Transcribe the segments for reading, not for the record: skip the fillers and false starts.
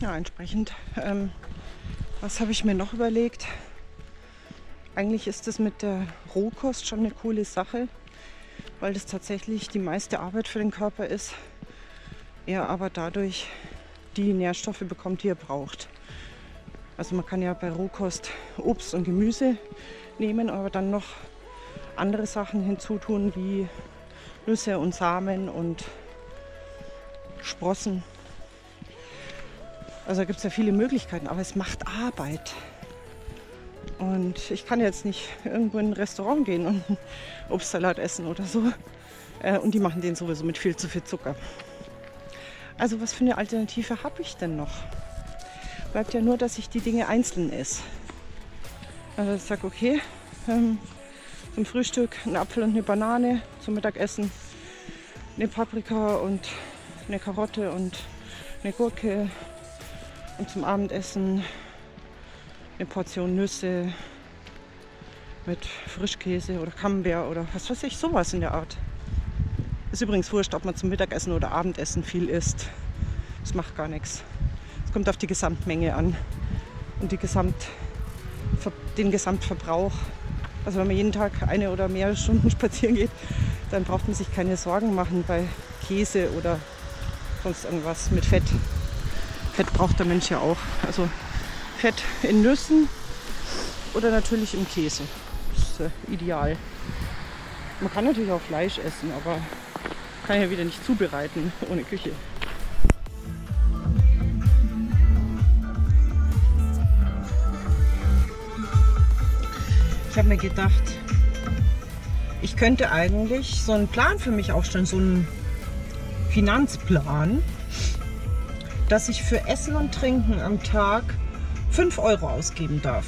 Ja, entsprechend, was habe ich mir noch überlegt? Eigentlich ist es mit der Rohkost schon eine coole Sache, weil das tatsächlich die meiste Arbeit für den Körper ist. Er aber dadurch die Nährstoffe bekommt, die er braucht. Also man kann ja bei Rohkost Obst und Gemüse nehmen, aber dann noch andere Sachen hinzutun wie Nüsse und Samen und Sprossen. Also da gibt es ja viele Möglichkeiten, aber es macht Arbeit. Und ich kann jetzt nicht irgendwo in ein Restaurant gehen und einen Obstsalat essen oder so. Und die machen den sowieso mit viel zu viel Zucker. Also was für eine Alternative habe ich denn noch? Bleibt ja nur, dass ich die Dinge einzeln esse. Also ich sage, okay, zum Frühstück ein Apfel und eine Banane, zum Mittagessen eine Paprika und eine Karotte und eine Gurke und zum Abendessen eine Portion Nüsse mit Frischkäse oder Camembert oder was weiß ich, sowas in der Art. Ist übrigens wurscht, ob man zum Mittagessen oder Abendessen viel isst. Das macht gar nichts. Es kommt auf die Gesamtmenge an und den Gesamtverbrauch. Also wenn man jeden Tag eine oder mehrere Stunden spazieren geht, dann braucht man sich keine Sorgen machen bei Käse oder sonst irgendwas mit Fett. Fett braucht der Mensch ja auch. Also Fett in Nüssen oder natürlich im Käse. Das ist ideal. Man kann natürlich auch Fleisch essen, aber kann ja wieder nicht zubereiten ohne Küche. Ich habe mir gedacht, ich könnte eigentlich so einen Plan für mich aufstellen, so einen Finanzplan, dass ich für Essen und Trinken am Tag 5 Euro ausgeben darf.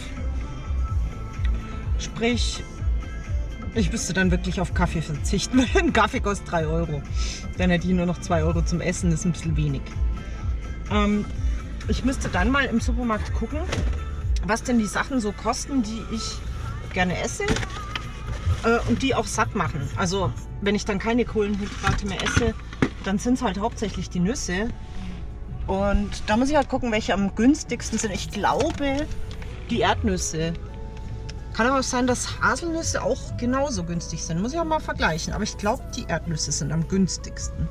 Sprich, ich müsste dann wirklich auf Kaffee verzichten. Ein Kaffee kostet 3 Euro. Dann hätte ich nur noch 2 Euro zum Essen, das ist ein bisschen wenig. Ich müsste dann mal im Supermarkt gucken, was denn die Sachen so kosten, die ich gerne esse und die auch satt machen. Also wenn ich dann keine Kohlenhydrate mehr esse, dann sind es halt hauptsächlich die Nüsse. Und da muss ich halt gucken, welche am günstigsten sind. Ich glaube, die Erdnüsse. Kann aber auch sein, dass Haselnüsse auch genauso günstig sind. Muss ich auch mal vergleichen. Aber ich glaube, die Erdnüsse sind am günstigsten.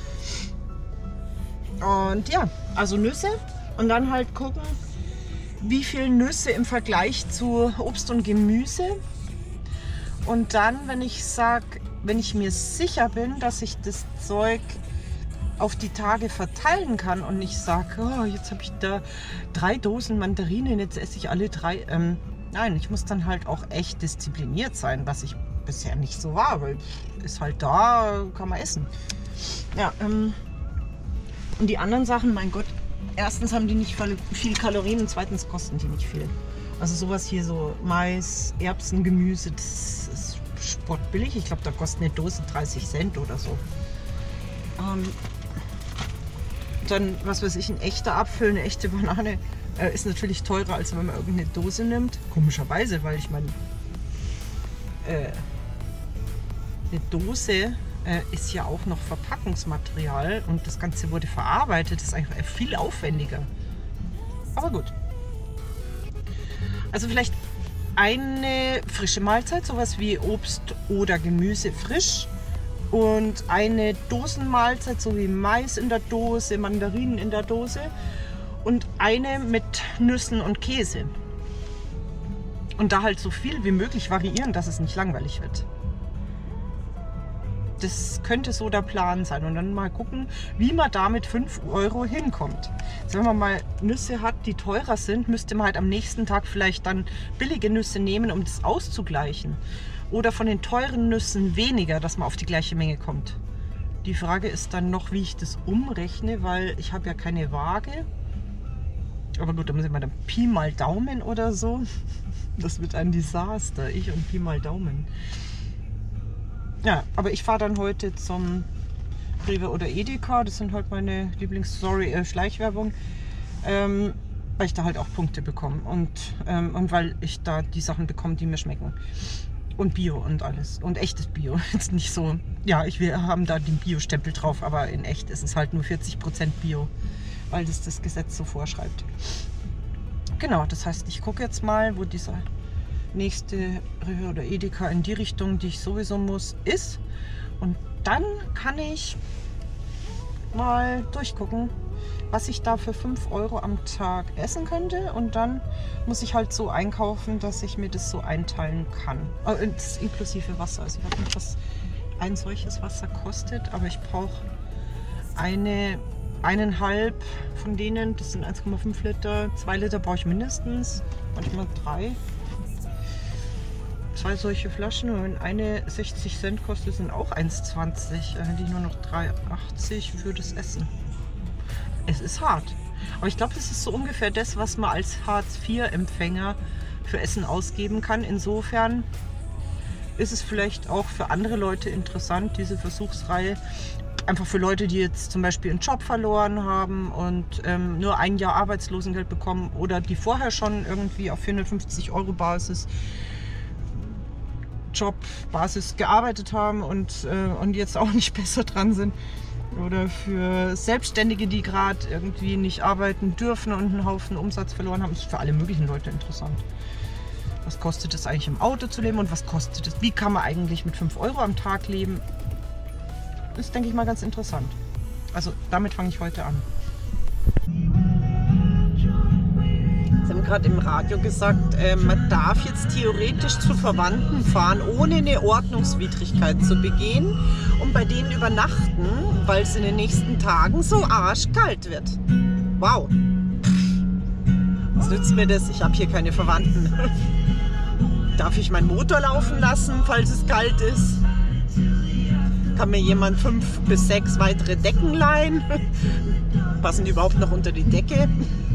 Und ja, also Nüsse. Und dann halt gucken, wie viel Nüsse im Vergleich zu Obst und Gemüse. Und dann, wenn ich mir sicher bin, dass ich das Zeug auf die Tage verteilen kann und nicht sage, oh, jetzt habe ich da 3 Dosen Mandarinen, jetzt esse ich alle 3. Nein, ich muss dann halt auch echt diszipliniert sein, was ich bisher nicht so war, weil ist halt da, kann man essen. Ja, und die anderen Sachen, mein Gott, erstens haben die nicht viel Kalorien und zweitens kosten die nicht viel. Also sowas hier, so Mais, Erbsen, Gemüse, das ist spottbillig. Ich glaube, da kostet eine Dose 30 Cent oder so. Dann, was weiß ich, ein echter Apfel, eine echte Banane ist natürlich teurer, als wenn man irgendeine Dose nimmt. Komischerweise, weil ich meine, eine Dose ist ja auch noch Verpackungsmaterial und das Ganze wurde verarbeitet. Das ist eigentlich viel aufwendiger. Aber gut. Also vielleicht eine frische Mahlzeit, sowas wie Obst oder Gemüse frisch. Und eine Dosenmahlzeit, so wie Mais in der Dose, Mandarinen in der Dose. Und eine mit Nüssen und Käse. Und da halt so viel wie möglich variieren, dass es nicht langweilig wird. Das könnte so der Plan sein. Und dann mal gucken, wie man da mit 5 Euro hinkommt. Also wenn man mal Nüsse hat, die teurer sind, müsste man halt am nächsten Tag vielleicht dann billige Nüsse nehmen, um das auszugleichen. Oder von den teuren Nüssen weniger, dass man auf die gleiche Menge kommt. Die Frage ist dann noch, wie ich das umrechne, weil ich habe ja keine Waage. Aber gut, da muss ich mal dann Pi mal Daumen oder so. Das wird ein Desaster, ich und Pi mal Daumen. Ja, aber ich fahre dann heute zum Rewe oder Edeka. Das sind halt meine Schleichwerbung. Weil ich da halt auch Punkte bekomme. Und weil ich da die Sachen bekomme, die mir schmecken. Und Bio und alles. Und echtes Bio. Jetzt nicht so, ja, wir haben da den Bio-Stempel drauf, aber in echt ist es halt nur 40% Bio. weil das Gesetz so vorschreibt. Genau, das heißt, ich gucke jetzt mal, wo dieser nächste Rewe oder Edeka in die Richtung, die ich sowieso muss, ist. Und dann kann ich mal durchgucken, was ich da für 5 Euro am Tag essen könnte. Und dann muss ich halt so einkaufen, dass ich mir das so einteilen kann. Das ist inklusive Wasser. Also ich weiß nicht, was ein solches Wasser kostet, aber ich brauche eineinhalb von denen, das sind 1,5 Liter, 2 Liter brauche ich mindestens, manchmal 3. 2 solche Flaschen, und wenn eine 60 Cent kostet, sind auch 1,20. Dann hätte ich nur noch 3,80 für das Essen. Es ist hart. Aber ich glaube, das ist so ungefähr das, was man als Hartz-IV-Empfänger für Essen ausgeben kann. Insofern ist es vielleicht auch für andere Leute interessant, diese Versuchsreihe. Einfach für Leute, die jetzt zum Beispiel einen Job verloren haben und nur ein Jahr Arbeitslosengeld bekommen oder die vorher schon irgendwie auf 450 Euro Jobbasis gearbeitet haben und jetzt auch nicht besser dran sind. Oder für Selbstständige, die gerade irgendwie nicht arbeiten dürfen und einen Haufen Umsatz verloren haben. Das ist für alle möglichen Leute interessant. Was kostet es eigentlich im Auto zu leben und was kostet es? Wie kann man eigentlich mit 5 Euro am Tag leben? Das ist, denke ich mal, ganz interessant. Also damit fange ich heute an. Sie haben gerade im Radio gesagt, man darf jetzt theoretisch zu Verwandten fahren, ohne eine Ordnungswidrigkeit zu begehen und bei denen übernachten, weil es in den nächsten Tagen so arschkalt wird. Wow! Was nützt mir das? Ich habe hier keine Verwandten. Darf ich meinen Motor laufen lassen, falls es kalt ist? Kann mir jemand 5 bis 6 weitere Decken leihen? Passen die überhaupt noch unter die Decke?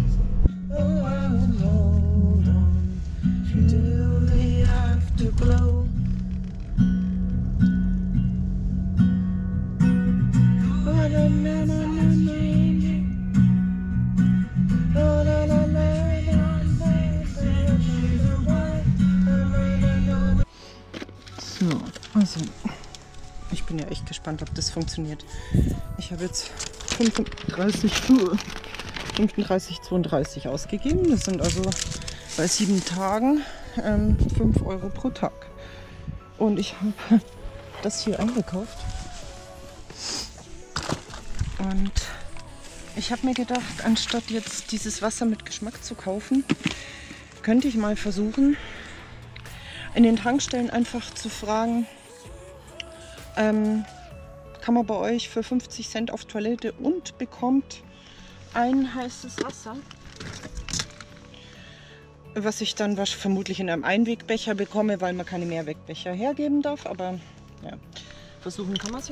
So, also ich bin ja echt gespannt, ob das funktioniert. Ich habe jetzt 35,32 ausgegeben. Das sind also bei 7 Tagen 5 Euro pro Tag. Und ich habe das hier eingekauft. Und ich habe mir gedacht, anstatt jetzt dieses Wasser mit Geschmack zu kaufen, könnte ich mal versuchen, in den Tankstellen einfach zu fragen, kann man bei euch für 50 Cent auf Toilette und bekommt ein heißes Wasser, was ich dann vermutlich in einem Einwegbecher bekomme, weil man keine Mehrwegbecher hergeben darf, aber ja, versuchen kann man es ja.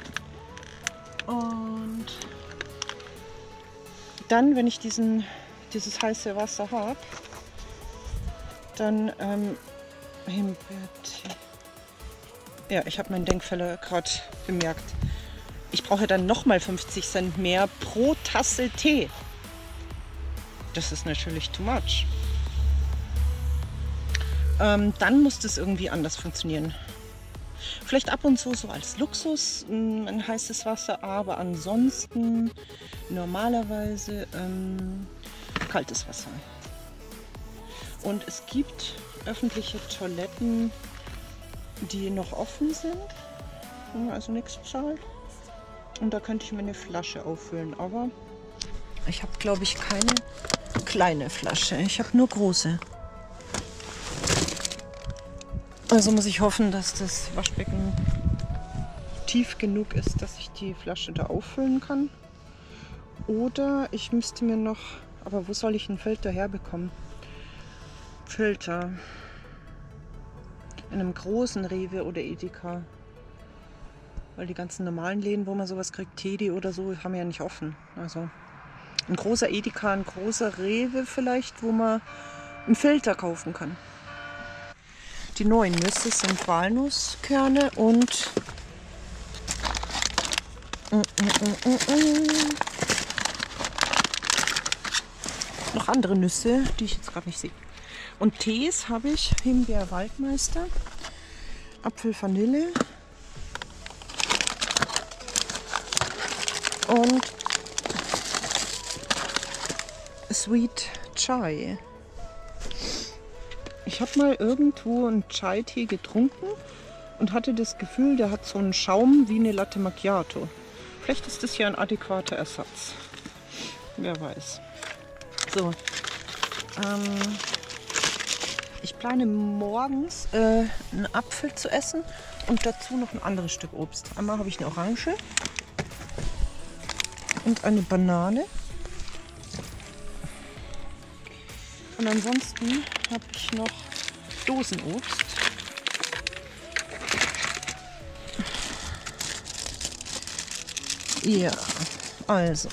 Und dann, wenn ich dieses heiße Wasser habe, dann Himbeertee. Ja, ich habe meinen Denkfehler gerade bemerkt. Ich brauche dann nochmal 50 Cent mehr pro Tasse Tee. Das ist natürlich too much. Dann muss das irgendwie anders funktionieren. Vielleicht ab und zu so als Luxus ein heißes Wasser, aber ansonsten normalerweise kaltes Wasser. Und es gibt öffentliche Toiletten, die noch offen sind, also nichts zahlt. Und da könnte ich mir eine Flasche auffüllen, aber ich habe, glaube ich, keine kleine Flasche. Ich habe nur große. Also muss ich hoffen, dass das Waschbecken tief genug ist, dass ich die Flasche da auffüllen kann. Oder ich müsste mir noch, aber wo soll ich einen Filter herbekommen? Filter. In einem großen Rewe oder Edeka. Weil die ganzen normalen Läden, wo man sowas kriegt, Teddy oder so, haben ja nicht offen. Also ein großer Edeka, ein großer Rewe vielleicht, wo man einen Filter kaufen kann. Die neuen Nüsse sind Walnusskerne und noch andere Nüsse, die ich jetzt gerade nicht sehe. Und Tees habe ich Himbeer Waldmeister, Apfel Vanille und Sweet Chai. Ich habe mal irgendwo einen Chai-Tee getrunken und hatte das Gefühl, der hat so einen Schaum wie eine Latte Macchiato. Vielleicht ist das hier ein adäquater Ersatz. Wer weiß. So. Ich plane morgens einen Apfel zu essen und dazu noch ein anderes Stück Obst. Einmal habe ich eine Orange und eine Banane. Und ansonsten habe ich noch Dosenobst. Ja, also.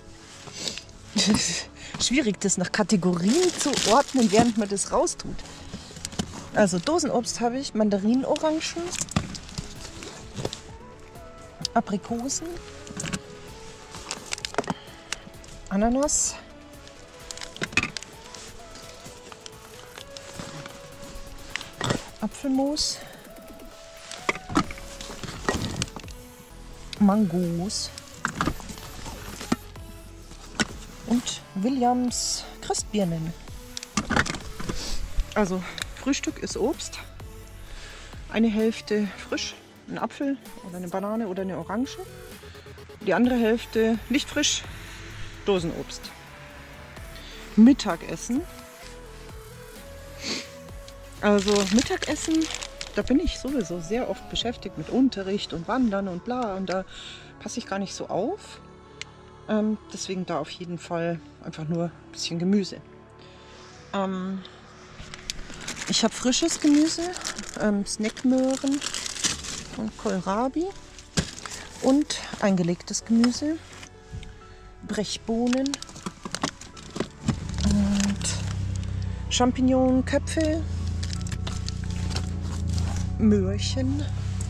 Schwierig, das nach Kategorien zu ordnen, während man das raustut. Also Dosenobst habe ich, Mandarinen, Orangen, Aprikosen, Ananas, Apfelmus, Mangos und Williams Christbirnen. Also Frühstück ist Obst, eine Hälfte frisch, ein Apfel oder eine Banane oder eine Orange, die andere Hälfte nicht frisch, Dosenobst. Mittagessen. Also Mittagessen, da bin ich sowieso sehr oft beschäftigt mit Unterricht und Wandern und bla und da passe ich gar nicht so auf. Deswegen da auf jeden Fall einfach nur ein bisschen Gemüse. Ich habe frisches Gemüse, Snackmöhren und Kohlrabi und eingelegtes Gemüse, Brechbohnen und Champignonköpfe, Möhrchen.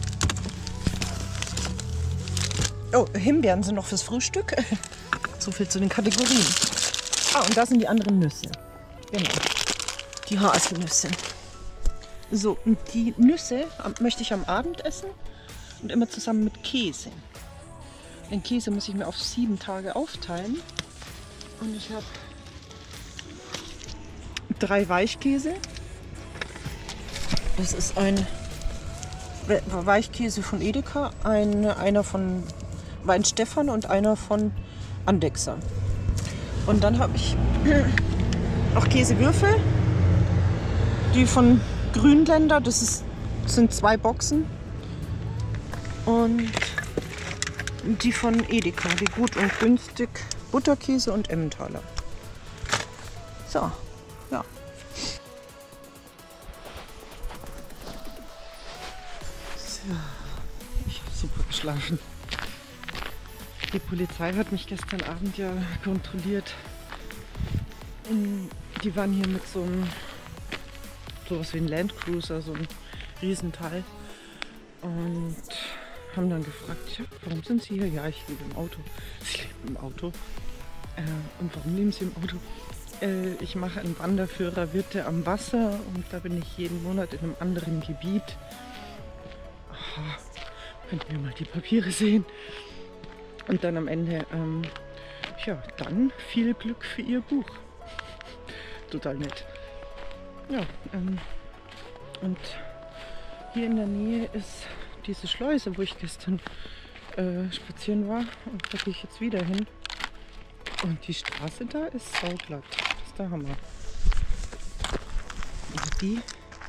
Oh, Himbeeren sind noch fürs Frühstück. So viel zu den Kategorien. Ah, und da sind die anderen Nüsse. Genau. Die Haselnüsse. So, und die Nüsse möchte ich am Abend essen und immer zusammen mit Käse. Den Käse muss ich mir auf 7 Tage aufteilen. Und ich habe 3 Weichkäse. Das ist ein Weichkäse von Edeka, einer von Weinstefan und einer von Andexer. Und dann habe ich noch Käsewürfel, die von Grünländer, sind 2 Boxen. Und die von Edeka, die gut und günstig, Butterkäse und Emmentaler. So, ja. So, ich habe super geschlafen. Die Polizei hat mich gestern Abend ja kontrolliert. Die waren hier mit sowas wie ein Landcruiser, so ein Riesenteil. Und haben dann gefragt, ja, warum sind Sie hier? Ja, ich lebe im Auto. Sie leben im Auto. Und warum leben Sie im Auto? Ich mache einen Wanderführer Wirte am Wasser und da bin ich jeden Monat in einem anderen Gebiet. Aha, könnten wir mal die Papiere sehen. Und dann am Ende, ja, dann viel Glück für Ihr Buch. Total nett. Ja, und hier in der Nähe ist diese Schleuse, wo ich gestern spazieren war. Und da gehe ich jetzt wieder hin. Und die Straße da ist sauglatt. Das ist der Hammer. Und die,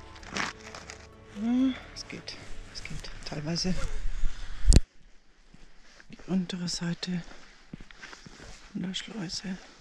ja, es geht. Teilweise die untere Seite von der Schleuse.